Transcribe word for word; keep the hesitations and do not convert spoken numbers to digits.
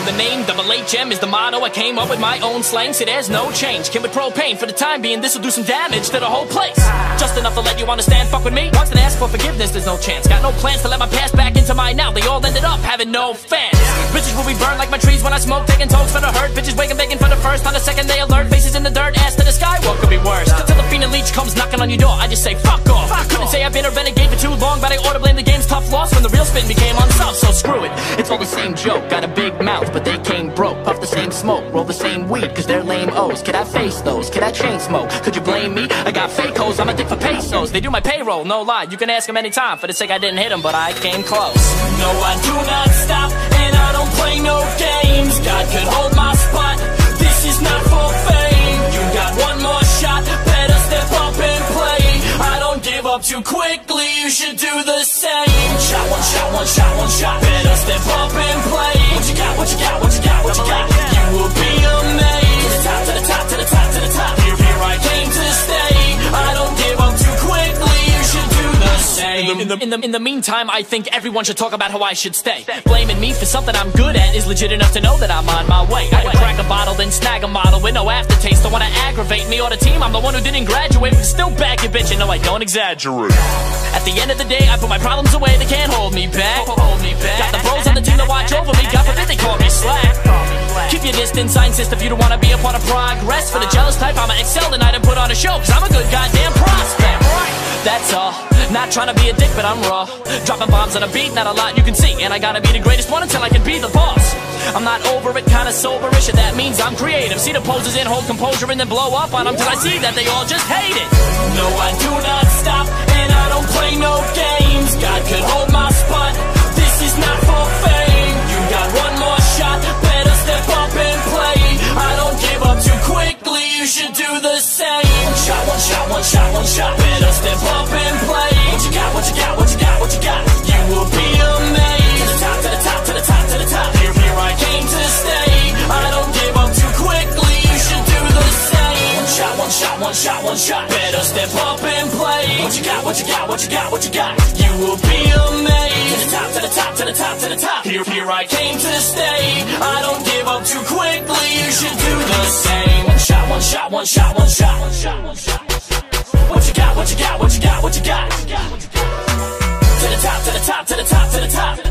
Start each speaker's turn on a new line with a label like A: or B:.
A: the name, double H M is the motto. I came up with my own slang, so there's no change. Kid with propane, for the time being, this'll do some damage to the whole place. Just enough to let you understand, fuck with me. Once and ask for forgiveness, there's no chance. Got no plans to let my past back into my now. They all ended up having no fans. Bitches will be burned like my trees when I smoke, taking tokes for the hurt. Bitches waking, begging for the first. On the second they alert, faces in the dirt, ass to the sky. What could be worse? Till the fiend and leech comes knocking on your door, I just say fuck off. Fuck Couldn't off. say I've been a renegade for too long, but I ought to blame the game's tough loss when the real spin became unsolved. So screw it, it's all the same joke. Got a big mouth, but they came broke. Puff the same smoke, roll the same weed, cause they're lame O's. Could I face those? Could I chain smoke? Could you blame me? I got fake hoes, I'm a dick for pesos. They do my payroll, no lie. You can ask them anytime. For the sake I didn't hit them, but I came close. No, I do not stop, and I don't play no games. God could hold my spot, this is not for fame. You got one more shot, better step up and play. I don't give up too quickly, you should do the same. Shot, one shot, one shot, one shot, better step up and play. What you got, what you got, what you got, what you got? You will be amazed. To the top, to the top, to the top, to the top. Here, here I came to stay. I don't give up too quickly, you should do the same. In the, in the, in the meantime, I think everyone should talk about how I should stay. Blaming me for something I'm good at is legit enough to know that I'm on my way. I can crack a bottle, then snag a model with no aftertaste. Don't wanna aggravate me or the team, I'm the one who didn't graduate, but still bag your bitch, and no, I don't exaggerate. At the end of the day, I put my problems away, they can't hold me back. Hold me back. Got the pros on the team to watch over me, God forbid they call me slack. Keep your distance, I insist if you don't wanna be a part of progress. For the jealous type, I'ma excel tonight and put on a show, cause I'm a good goddamn prospect. That's all, not trying to be a dick, but I'm raw. Dropping bombs on a beat, not a lot you can see. And I gotta be the greatest one until I can be the boss. I'm not over it, kinda soberish, and that means I'm creative. See the poses in, hold composure, and then blow up on them till I see that they all just hate it. No, I do not stop, and I don't play no games. God could hold my spot, this is not for fame. You got one more shot, better step up and play. I don't give up too quickly, you should do the same. One shot, one shot, one shot, one shot, better step up and play. What you got, what you got, what you got, what you got? You will be amazed. To the top, to the top, to the top, to the top. Here, here I came to stay. I don't give up too quickly, you should do the same. One shot, one shot, one shot, one shot, better step up and play. What you got, what you got, what you got, what you got? You will be amazed. To the top, to the top, to the top, to the top. Here, here I came to stay. I don't give up too quickly, you should do the same. One shot, one shot, one shot, one shot, one shot, one shot. What you got, what you got, what you got, what you got? To the top, to the top, to the top, to the top.